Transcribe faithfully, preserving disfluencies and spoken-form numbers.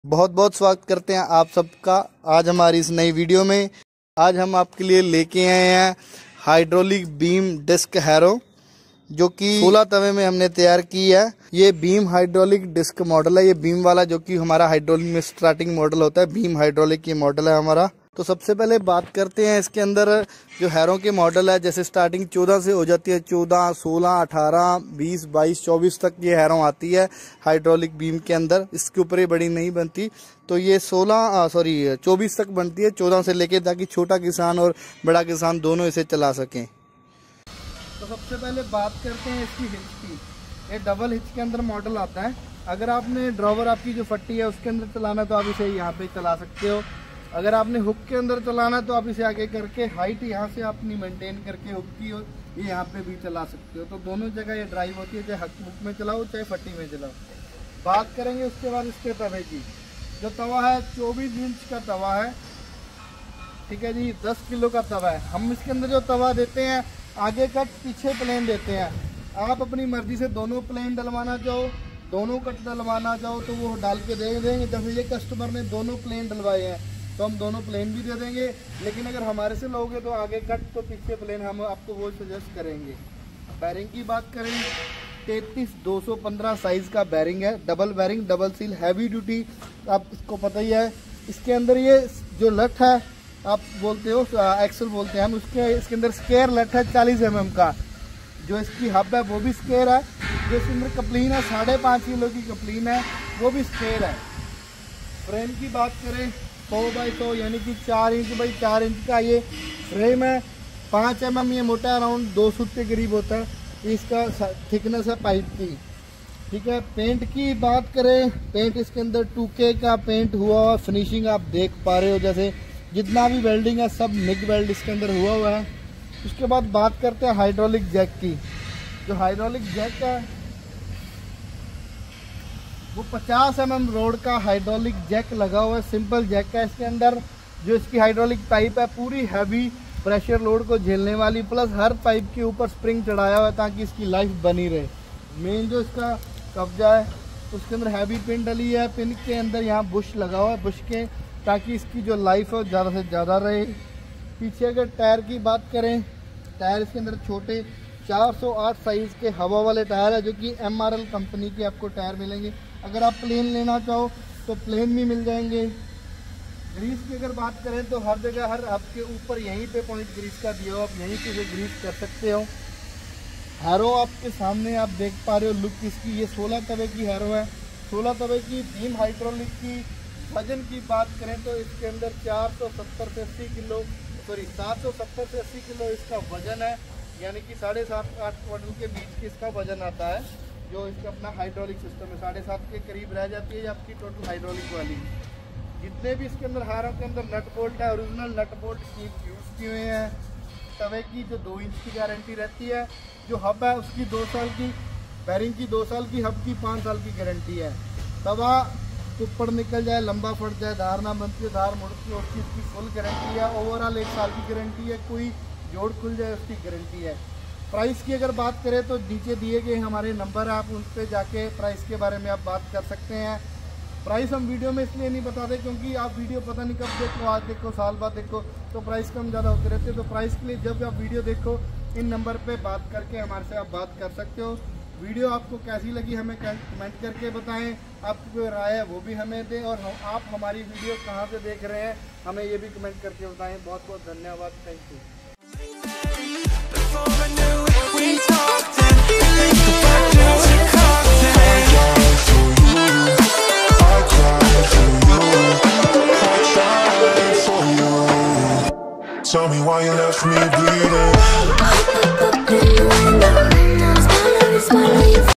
बहुत बहुत स्वागत करते हैं आप सबका आज हमारी इस नई वीडियो में। आज हम आपके लिए लेके आए हैं हाइड्रोलिक बीम डिस्क हैरो, जो कि सोलह तवे में हमने तैयार की है। ये बीम हाइड्रोलिक डिस्क मॉडल है, ये बीम वाला जो कि हमारा हाइड्रोलिक में स्टार्टिंग मॉडल होता है, बीम हाइड्रोलिक ये मॉडल है हमारा। तो सबसे पहले बात करते हैं इसके अंदर जो हैरों के मॉडल है। जैसे स्टार्टिंग चौदह से हो जाती है, चौदह, सोलह, अठारह, बीस, बाईस, चौबीस तक ये हैरों आती है हाइड्रोलिक बीम के अंदर। इसके ऊपर ये बड़ी नहीं बनती, तो ये सोलह सॉरी चौबीस तक बनती है, चौदह से लेके, ताकि छोटा किसान और बड़ा किसान दोनों इसे चला सकें। तो सबसे पहले बात करते हैं इसकी हिच की। ये डबल हिच के अंदर मॉडल आता है। अगर आपने ड्रॉवर आपकी जो फट्टी है उसके अंदर चलाना है तो आप इसे यहाँ पे चला सकते हो। अगर आपने हुक के अंदर चलाना है तो आप इसे आगे करके हाइट यहाँ से अपनी मेंटेन करके हुक की ये यहाँ पे भी चला सकते हो। तो दोनों जगह ये ड्राइव होती है, चाहे हुक में चलाओ चाहे फट्टी में चलाओ। बात करेंगे उसके बाद इसके तवे की। जो तवा है चौबीस इंच का तवा है, ठीक है जी, दस किलो का तवा है। हम इसके अंदर जो तवा देते हैं आगे कट पीछे प्लेन देते हैं। आप अपनी मर्जी से दोनों प्लेन डलवाना चाहो, दोनों कट डलवाना चाहो तो वो डाल के दे देंगे। जैसे ये कस्टमर ने दोनों प्लेन डलवाए हैं तो हम दोनों प्लेन भी दे देंगे, लेकिन अगर हमारे से लोगे तो आगे कट तो पीछे प्लेन हम आपको वो सजेस्ट करेंगे। बैरिंग की बात करें, तैंतीस दो सौ पंद्रह साइज का बैरिंग है, double bearing, double seal, heavy duty, आप इसको पता ही है। इसके अंदर ये जो लट है आप बोलते हो एक्सल बोलते हैं हम, उसके इसके अंदर स्केयर लट है चालीस एम एम का। जो इसकी हब है वो भी स्केयर है। जो इसके अंदर कप्लीन है साढ़े पाँच किलो की कप्लीन है, वो भी स्केयर है। फ्रेम की बात करें, सौ बाई सौ यानी कि चार इंच बाई चार इंच का ये फ्रेम है। पाँच एम एम ये मोटा अराउंड दो फुट के करीब होता है इसका थिकनेस है पाइप की, ठीक है। पेंट की बात करें, पेंट इसके अंदर टू के का पेंट हुआ हुआ, फिनिशिंग आप देख पा रहे हो। जैसे जितना भी वेल्डिंग है सब मिग वेल्ड इसके अंदर हुआ हुआ है। उसके बाद बात करते हैं हाइड्रोलिक जैक की। जो हाइड्रोलिक जैक है वो पचास एम एम रोड का हाइड्रोलिक जैक लगा हुआ है, सिंपल जैक है इसके अंदर। जो इसकी हाइड्रोलिक पाइप है पूरी हैवी प्रेशर लोड को झेलने वाली, प्लस हर पाइप के ऊपर स्प्रिंग चढ़ाया हुआ है ताकि इसकी लाइफ बनी रहे। मेन जो इसका कब्जा है उसके अंदर हैवी पिन डली है, पिन के अंदर यहाँ बुश लगा हुआ है, बुश के, ताकि इसकी जो लाइफ है ज़्यादा से ज़्यादा रहे। पीछे अगर टायर की बात करें, टायर इसके अंदर छोटे चार सौ आठ साइज़ के हवा वाले टायर है, जो कि एम आर एल कंपनी के आपको टायर मिलेंगे। अगर आप प्लेन लेना चाहो तो प्लेन भी मिल जाएंगे। ग्रीस की अगर बात करें तो हर जगह हर आपके ऊपर यहीं पे पॉइंट ग्रीस का दिया हो, आप यहीं से ग्रीस कर सकते हो। हैरो आपके सामने आप देख पा रहे हो लुक इसकी। ये सोलह तवे की हैरो है, सोलह तवे की बीम हाइड्रोलिक की। वजन की बात करें तो इसके अंदर चार सौ सत्तर से अस्सी किलो सॉरी सात सौ सत्तर से अस्सी किलो इसका वजन है, यानी कि साढ़े सात आठ क्विंटल के बीच की इसका वजन आता है। जो इसका अपना हाइड्रोलिक सिस्टम है साढ़े सात के करीब रह जाती है आपकी टोटल हाइड्रोलिक वाली। जितने भी इसके अंदर हारों के अंदर नट बोल्ट है, ओरिजिनल नट बोल्ट यूज़ किए हुए हैं। तवे की जो दो इंच की गारंटी रहती है, जो हब है उसकी दो साल की, बैरिंग की दो साल की, हब की पाँच साल की गारंटी है। तवा ऊपर निकल जाए, लंबा फट जाए, धार ना बनती है, धार मुड़ती है, उसकी इसकी फुल गारंटी है। ओवरऑल एक साल की गारंटी है, कोई जोड़ खुल जाए उसकी गारंटी है। प्राइस की अगर बात करें तो नीचे दिए गए हमारे नंबर है, आप उन पर जाके प्राइस के बारे में आप बात कर सकते हैं। प्राइस हम वीडियो में इसलिए नहीं बताते क्योंकि आप वीडियो पता नहीं कब देखो, आज देखो, साल बाद देखो, तो प्राइस कम ज़्यादा होते रहते हैं। तो प्राइस के लिए जब आप वीडियो देखो इन नंबर पे बात करके हमारे से आप बात कर सकते हो। वीडियो आपको कैसी लगी हमें कमेंट करके बताएं, आपकी कोई राय है वो भी हमें दें, और हम, आप हमारी वीडियो कहाँ से देख रहे हैं हमें ये भी कमेंट करके बताएं। बहुत बहुत धन्यवाद, thank you. Tell me why you left me bleeding.